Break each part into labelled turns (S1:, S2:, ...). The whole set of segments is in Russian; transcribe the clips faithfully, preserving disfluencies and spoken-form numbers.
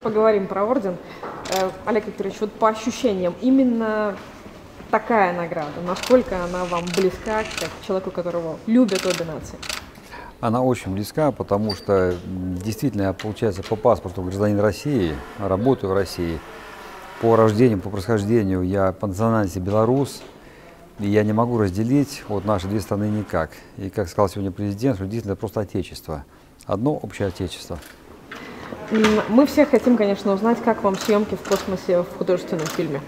S1: Поговорим про орден. Э, Олег Викторович, вот по ощущениям, именно такая награда, насколько она вам близка, как человеку, которого любят обе нации?
S2: Она очень близка, потому что действительно я, получается, по паспорту гражданин России, работаю в России. По рождению, по происхождению я по национальности белорус, и я не могу разделить вот наши две страны никак. И, как сказал сегодня президент, что действительно это просто отечество. Одно общее отечество.
S1: Мы все хотим, конечно, узнать, как вам съемки в космосе в художественном фильме.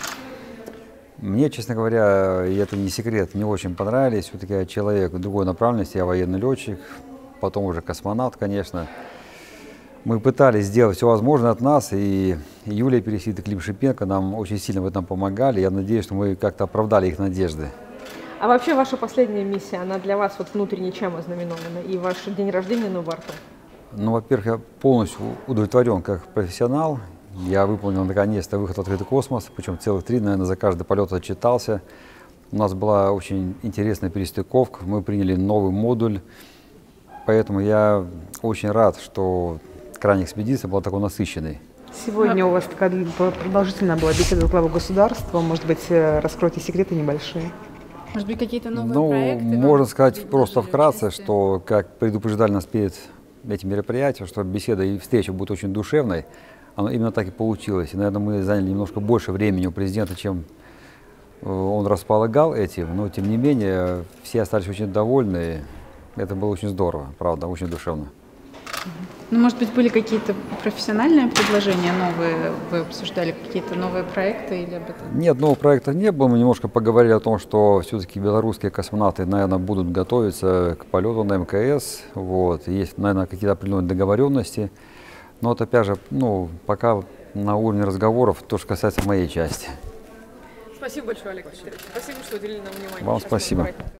S2: Мне, честно говоря, и это не секрет, не очень понравились. Все-таки я человек другой направленности, я военный летчик, потом уже космонавт, конечно. Мы пытались сделать все возможное от нас, и Юлия Пересид и Клим Шипенко нам очень сильно в этом помогали. Я надеюсь, что мы как-то оправдали их надежды.
S1: А вообще ваша последняя миссия, она для вас вот внутренне чем ознаменована? И ваш день рождения на борту?
S2: Ну, во-первых, я полностью удовлетворен как профессионал. Я выполнил наконец-то выход в открытый космос, причем целых три, наверное, за каждый полет отчитался. У нас была очень интересная перестыковка, мы приняли новый модуль, поэтому я очень рад, что крайняя экспедиция была такой насыщенной.
S3: Сегодня у вас такая продолжительная была беседа с главой государства, может быть, раскройте секреты небольшие?
S4: Может быть, какие-то новые
S2: ну,
S4: проекты?
S2: Можно сказать просто вкратце, участие? Что, как предупреждали нас перед этим мероприятием, что беседа и встреча будет очень душевной. Оно именно так и получилось. И, наверное, мы заняли немножко больше времени у президента, чем он располагал этим. Но, тем не менее, все остались очень довольны. Это было очень здорово, правда, очень душевно.
S4: Ну, может быть, были какие-то профессиональные предложения новые, вы обсуждали какие-то новые проекты или об этом?
S2: Нет, новых проектов не было. Мы немножко поговорили о том, что все-таки белорусские космонавты, наверное, будут готовиться к полету на эм ка эс. Вот. Есть, наверное, какие-то определенные договоренности. Но вот опять же, ну, пока на уровне разговоров, то, что касается моей части.
S1: Спасибо большое, Олег Викторович. Спасибо, что уделили нам внимание.
S2: Вам спасибо.